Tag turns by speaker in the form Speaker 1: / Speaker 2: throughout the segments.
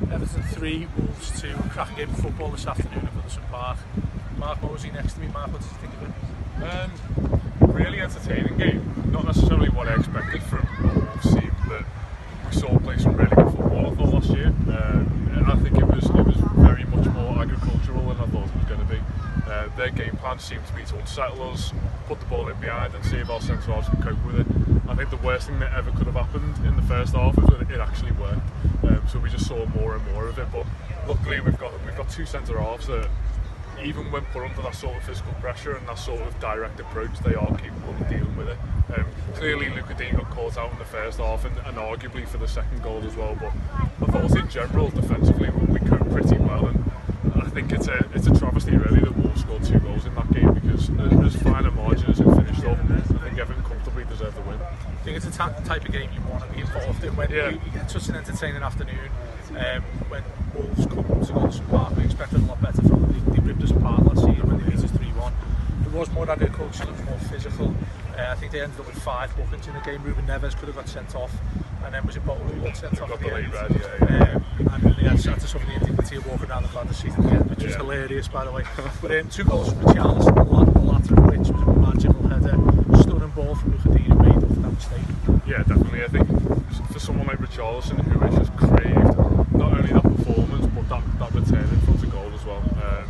Speaker 1: Everton 3, Wolves 2, cracking game of football this afternoon at Everton Park. Mark Mosey next to me. Mark, what did you think of it?
Speaker 2: Really entertaining game. Not necessarily what I expected from a Wolves team that we saw play some really good football I thought last year. I think it was very much more agricultural than I thought it was going to be. Their game plan seemed to be to unsettle us, put the ball in behind and see if our centre halves could cope with it. I think the worst thing that ever could have happened in the first half is that it actually worked. So we just saw more and more of it. But luckily we've got two centre halves that, even when put under that sort of physical pressure and that sort of direct approach, they are capable of dealing with it. Clearly Luca Dean got caught out in the first half and arguably for the second goal as well, but I thought in general defensively we coped pretty well, and I think it's a travesty really that Wolves scored 2 goals in that game, because as fine a margin as it finished up, I think Everton comfortably deserved the win.
Speaker 1: I think it's a type of game you want to be involved in when you get such an entertaining afternoon. When Wolves come to Goodison Park, we expected a lot better from them. They ripped us apart last season when they beat us 3-1. It was more agricultural, it was more physical. I think they ended up with 5 bookings in the game. Ruben Neves could have got sent off, and then was it Bowler who got sent off at the end. And they had to suffer the indignity of walking around the corner seat at the end, which was hilarious, by the way. But 2 goals from Richarlison, the latter of which was a magical header, stunning ball from Luca Dean, who made up for that mistake.
Speaker 2: Yeah, definitely. I think for someone like Richarlison, who has just craved not only that performance but that return in front of goal as well,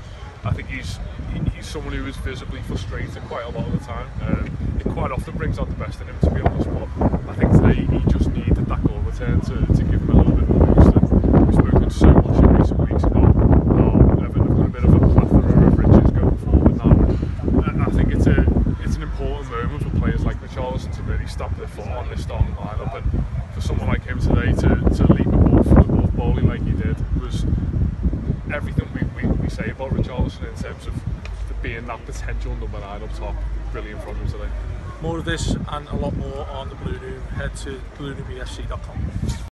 Speaker 2: I think he's someone who is visibly frustrated quite a lot of the time. It quite often brings out the best in him, to be honest, but I think today he just needed that goal return to give him a little bit of a boost. And we've spoken so much in recent weeks about how Everton have got a bit of a plethora of riches going forward now. And I think it's an important moment for players like Richarlison to really stamp their foot on this starting lineup, and for someone like him today to leap above bowling like he did was everything we say about Richarlison in terms of being that potential number 9 up top. Brilliant from him today.
Speaker 1: More of this and a lot more on the Blue Room. Head to blueroomefc.com.